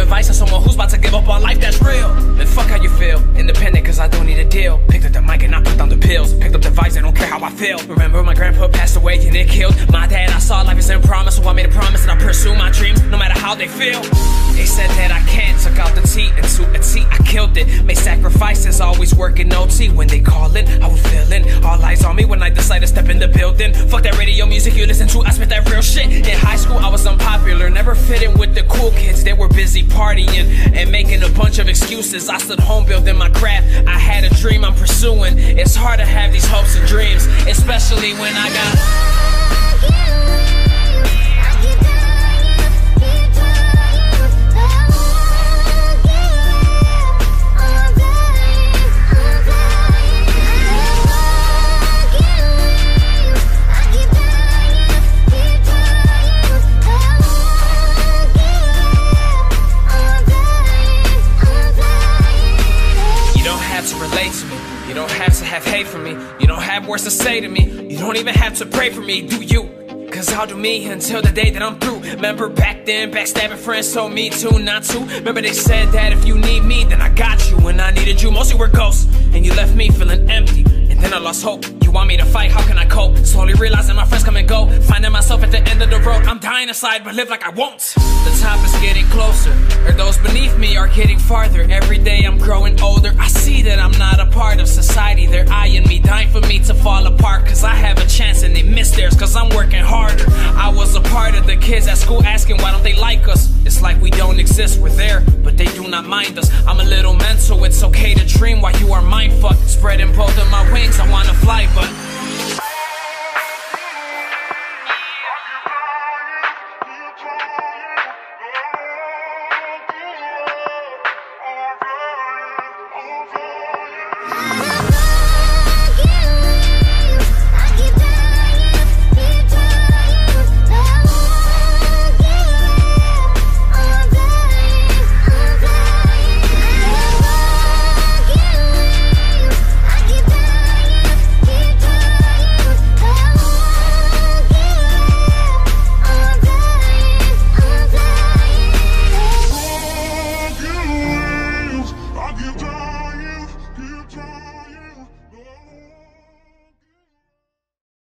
advice on someone who's about to give up on life that's real. Then fuck how you feel, independent cause I don't need a deal. Picked up the mic and I put down the pills. Picked up the vibes, I don't care how I feel. Remember my grandpa passed away and it killed my dad. I saw life is in promise, so I made a promise and I pursue my dreams no matter how they feel. They said that I can't, took out the T and to a T I killed it. Made sacrifices, always working OT. When they callin', I was feeling all eyes on me when I decided to step in the building. Fuck that radio music you listen to, I spit that real shit. In high school I was unpopular, never fit in with the cool kids. They were busy partying and making a bunch of excuses. I stood home building my craft, I had a dream I'm pursuing. It's hard to have these hopes and dreams, especially when I got to me. You don't have to have hate for me. You don't have words to say to me. You don't even have to pray for me, do you? Cause I'll do me until the day that I'm through. Remember back then, backstabbing friends told me to not to. Remember they said that if you need me, then I got you. When I needed you, mostly were ghosts. And you left me feeling empty, and then I lost hope. You want me to fight, how can I cope? Slowly realizing my friends come and go, finding myself at the end of the road. I'm dying inside, but live like I won't. The top is getting closer, or those beneath me are getting farther. Every day I'm growing older, I see that I'm not a part of society. They're eyeing me, dying for me to fall apart. Cause I have a chance and they miss theirs, cause I'm working harder. I was a part of the kids at school asking why don't they like us. It's like we don't exist, we're there, but they do not mind us. I'm a little mental, it's okay to dream while you are mindfucked. Spreading both of my wings, I wanna fly, but